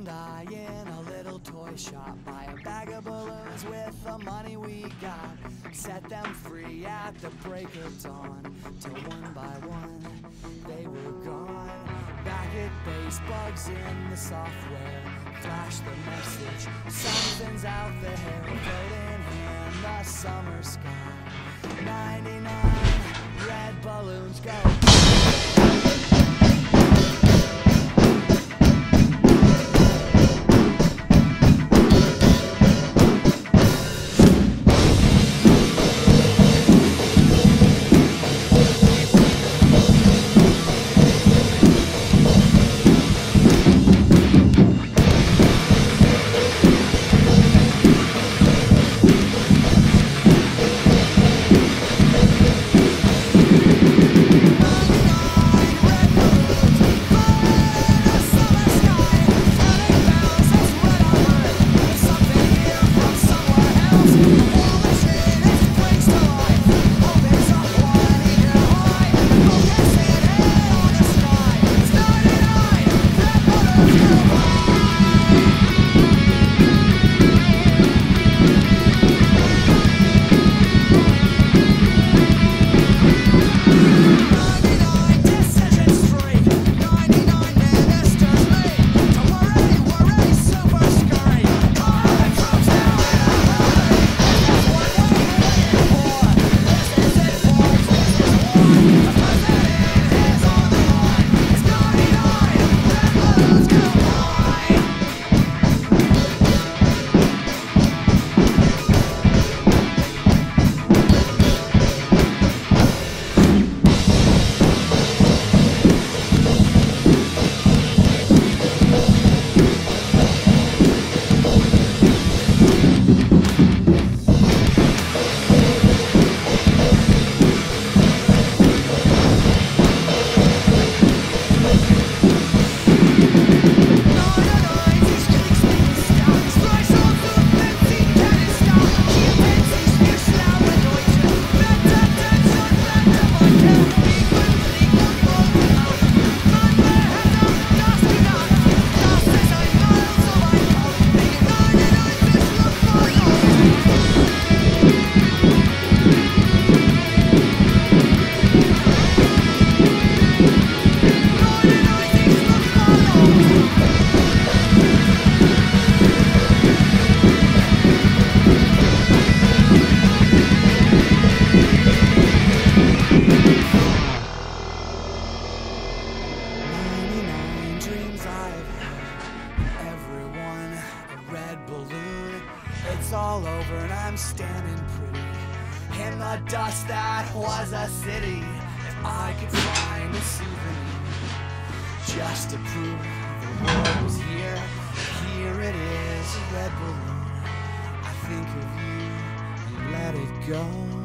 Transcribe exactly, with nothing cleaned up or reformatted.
and I in a little toy shop, buy a bag of balloons with the money we got, set them free at the break of dawn, till one by one they were gone. Back at base, bugs in the software flash the message, something's out there, floating in the summer sky. ninety-nine red balloons go. It's all over and I'm standing pretty in the dust that was a city. If I could find a souvenir just to prove the world was here, here it is, a red balloon. I think of you and let it go.